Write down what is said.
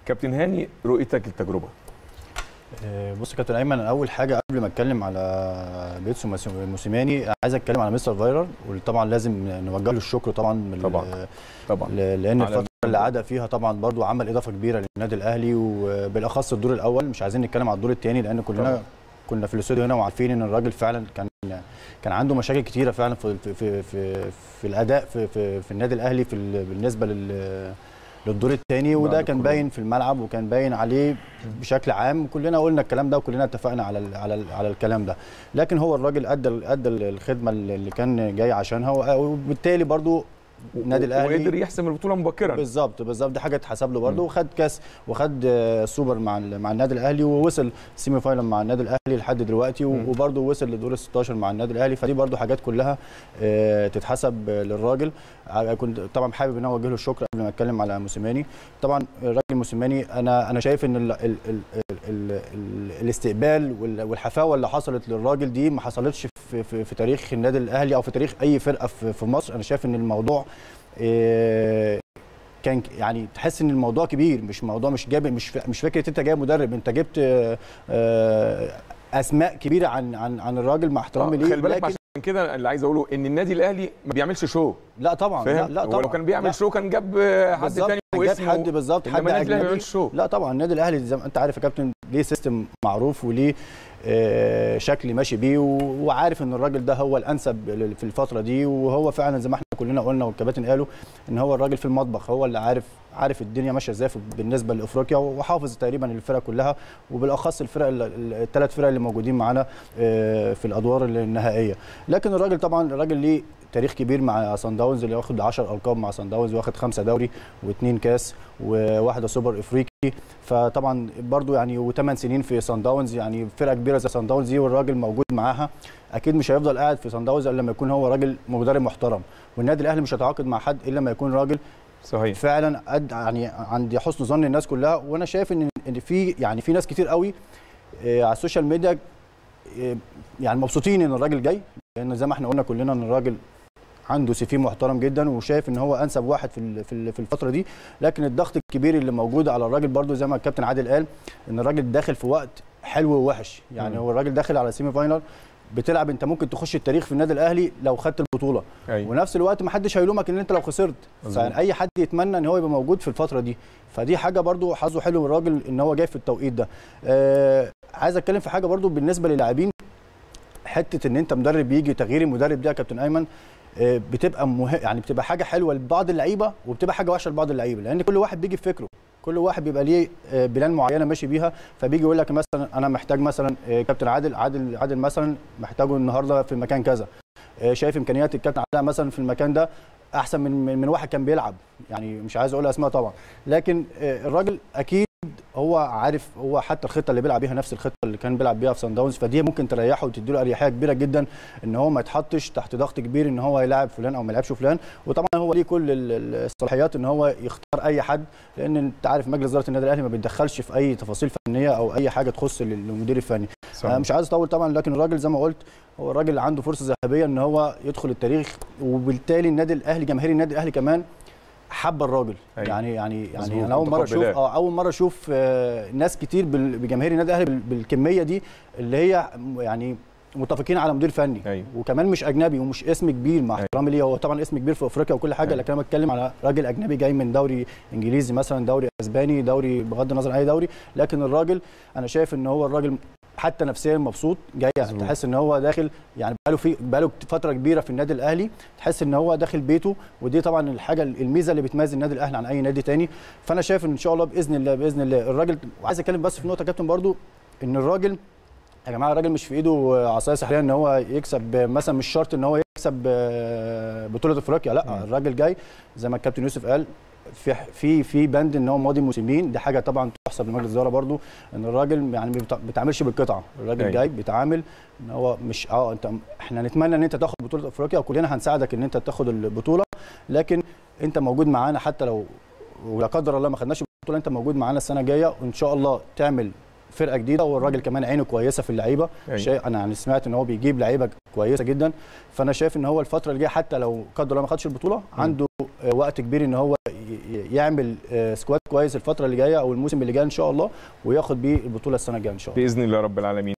كابتن هاني، رؤيتك للتجربه؟ بص يا كابتن ايمن، اول حاجه قبل ما اتكلم على بيتسو موسيماني عايز اتكلم على مستر فايرر، وطبعا لازم نوجه له الشكر طبعا طبعا لان الفتره اللي عدى فيها طبعا برضو عمل اضافه كبيره للنادي الاهلي، وبالاخص الدور الاول. مش عايزين نتكلم على الدور الثاني لان كلنا كنا في الاستوديو هنا وعارفين ان الراجل فعلا كان عنده مشاكل كتيره فعلا في الاداء في النادي الاهلي بالنسبه للدور الثاني، وده كان باين في الملعب وكان باين عليه بشكل عام. كلنا قلنا الكلام ده وكلنا اتفقنا على الكلام ده، لكن هو الراجل ادى الخدمه اللي كان جاي عشانها، وبالتالي برضو النادي الاهلي وقدر يحسم البطوله مبكرا. بالظبط دي حاجه تحسب له برضه، وخد كاس وخد سوبر مع النادي الاهلي، ووصل سيمي فاينل مع النادي الاهلي لحد دلوقتي، وبرضه وصل لدور ال 16 مع النادي الاهلي. فدي برضه حاجات كلها تتحسب للراجل. كنت طبعا حابب ان انا اوجه له الشكر قبل ما اتكلم على موسيماني. طبعا الراجل موسيماني انا شايف ان الاستقبال والحفاوه اللي حصلت للراجل دي ما حصلتش في تاريخ النادي الاهلي او في تاريخ اي فرقه في مصر. انا شايف ان الموضوع كان يعني تحس ان الموضوع كبير، مش فكره انت جايب مدرب، انت جبت اسماء كبيره عن الراجل مع احترامي ليه. خلي بالك عشان كده اللي عايز اقوله ان النادي الاهلي ما بيعملش شو. لا طبعا لا طبعا، ولو كان بيعمل شو كان جاب حد ثاني واسمه، حد بالظبط، حد اجنبي. لا طبعا النادي الاهلي زي ما انت عارف يا كابتن ليه سيستم معروف وليه شكل ماشي بيه، وعارف ان الراجل ده هو الانسب في الفتره دي، وهو فعلا زي ما احنا كلنا قلنا والكباتن قالوا ان هو الراجل في المطبخ، هو اللي عارف الدنيا ماشيه ازاي بالنسبه لافريقيا، وحافظ تقريبا الفرق كلها، وبالاخص الثلاث فرق اللي موجودين معانا في الادوار النهائيه. لكن الراجل ليه تاريخ كبير مع صن داونز، اللي واخد 10 القاب مع صن داونز، واخد 5 دوري و2 كاس وواحده سوبر افريقي. فطبعا برضو يعني و8 سنين في صن داونز، يعني فرقه كبيره زي صن داونز دي والراجل موجود معاها، اكيد مش هيفضل قاعد في صن داونز الا لما يكون هو راجل مدرب محترم. والنادي الاهلي مش هيتعاقد مع حد الا لما يكون راجل صحيح فعلا يعني عند حسن ظن الناس كلها. وانا شايف ان في ناس كتير قوي على السوشيال ميديا يعني مبسوطين ان الراجل جاي، لان زي ما احنا قلنا كلنا ان الراجل عنده سي في محترم جدا، وشايف ان هو انسب واحد في الفتره دي. لكن الضغط الكبير اللي موجود على الراجل برده زي ما الكابتن عادل قال ان الراجل داخل في وقت حلو ووحش. يعني هو الراجل داخل على سيمي فاينل بتلعب، انت ممكن تخش التاريخ في النادي الاهلي لو خدت البطوله، ونفس الوقت ما حدش هيلومك ان انت لو خسرت. فاي حد يتمنى ان هو يبقى موجود في الفتره دي، فدي حاجه برده حظه حلو من الراجل ان هو جاي في التوقيت ده. عايز اتكلم في حاجه برده بالنسبه للاعبين، حته ان انت مدرب يجي تغيير المدرب ده يا كابتن ايمن بتبقى يعني بتبقى حاجه حلوه لبعض اللعيبه، وبتبقى حاجه وحشه لبعض اللعيبه، لان كل واحد بيجي بفكره، كل واحد بيبقى ليه بلان معينه ماشي بيها. فبيجي يقول لك مثلا انا محتاج مثلا كابتن عادل مثلا محتاجه النهارده في المكان كذا، شايف امكانيات الكابتن عادل مثلا في المكان ده احسن من واحد كان بيلعب، يعني مش عايز اقول اسماء طبعا، لكن الراجل اكيد هو عارف، هو حتى الخطه اللي بيلعب بيها نفس الخطه اللي كان بيلعب بيها في صن داونز، فدي ممكن تريحه وتدي له اريحيه كبيره جدا ان هو ما يتحطش تحت ضغط كبير ان هو يلاعب فلان او ما يلعبش فلان. وطبعا هو ليه كل الصلاحيات ان هو يختار اي حد، لان انت عارف مجلس اداره النادي الاهلي ما بيتدخلش في اي تفاصيل فنيه او اي حاجه تخص المدير الفني. مش عايز اطول طبعا، لكن الراجل زي ما قلت هو الراجل عنده فرصه ذهبيه ان هو يدخل التاريخ، وبالتالي النادي الاهلي جماهير النادي الاهلي كمان حب الراجل. يعني انا اول مره اشوف ناس كتير بجماهير النادي الاهلي بالكميه دي اللي هي يعني متفقين على مدير فني، وكمان مش اجنبي ومش اسم كبير مع احترامي ليه، هو طبعا اسم كبير في افريقيا وكل حاجه، لكن انا بتكلم على راجل اجنبي جاي من دوري انجليزي مثلا، دوري اسباني، دوري بغض النظر عن اي دوري، لكن الراجل انا شايف ان هو الراجل حتى نفسيا مبسوط جاي، تحس ان هو داخل يعني بقاله فتره كبيره في النادي الاهلي، تحس ان هو داخل بيته، ودي طبعا الحاجه الميزه اللي بتميز النادي الاهلي عن اي نادي تاني. فانا شايف ان شاء الله باذن الله الراجل. وعايز اتكلم بس في نقطه كابتن برضو، ان الراجل يا جماعه الراجل مش في ايده عصايه سحريه ان هو يكسب مثلا، مش شرط ان هو يكسب بطوله افريقيا، لا الراجل جاي زي ما الكابتن يوسف قال في بند ان هو ماضي موسمين، دي حاجه طبعا تحسب لمجلس الاداره برضو، ان الراجل يعني ما بيتعاملش بالقطعه، الراجل جاي بيتعامل ان هو مش احنا نتمنى ان انت تاخد بطوله افريقيا وكلنا هنساعدك ان انت تاخد البطوله، لكن انت موجود معانا حتى لو ولا قدر الله ما خدناش البطوله، انت موجود معانا السنه الجايه، وان شاء الله تعمل فرقه جديده. والراجل كمان عينه كويسه في اللعيبه، انا يعني سمعت ان هو بيجيب لعيبه كويسه جدا، فانا شايف ان هو الفتره اللي جايه حتى لو قدر الله ما خدش البطوله عنده وقت كبير ان هو يعمل سكواد كويس الفتره اللي جايه او الموسم اللي جاي ان شاء الله، وياخد بيه البطوله السنه الجايه ان شاء الله باذن الله رب العالمين.